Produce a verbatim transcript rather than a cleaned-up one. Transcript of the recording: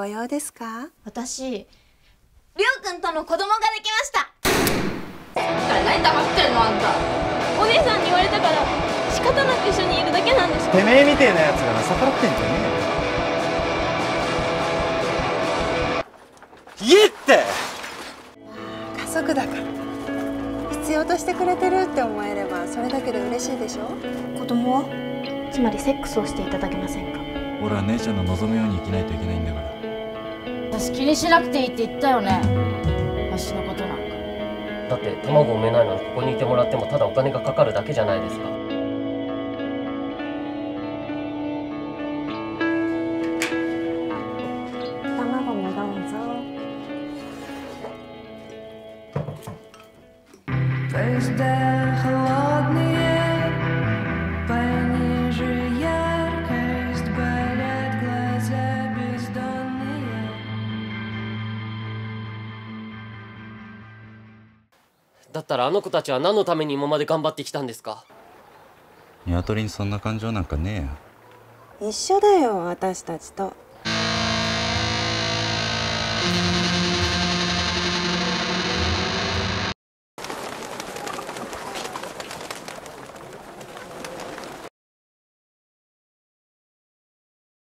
ご用ですか？ 私、りょうくんとの子供ができました。 何黙ってんのあんた。 お姉さんに言われたから仕方なく一緒にいるだけなんです。 てめえみてえなやつがな逆らってんじゃねえよ。言えって。 家族だから必要としてくれてるって思えればそれだけで嬉しいでしょ。 子供はつまりセックスをしていただけませんか？ 俺は姉ちゃんの望むように生きないといけないんだから。 私気にしなくていいって言ったよね。私のことなんか。 だって卵産めないのにここにいてもらってもただお金がかかるだけじゃないですか。 卵もどうぞ。 だったらあの子たちは何のために今まで頑張ってきたんですか？ 鶏にそんな感情なんかねえよ。 一緒だよ私たちと。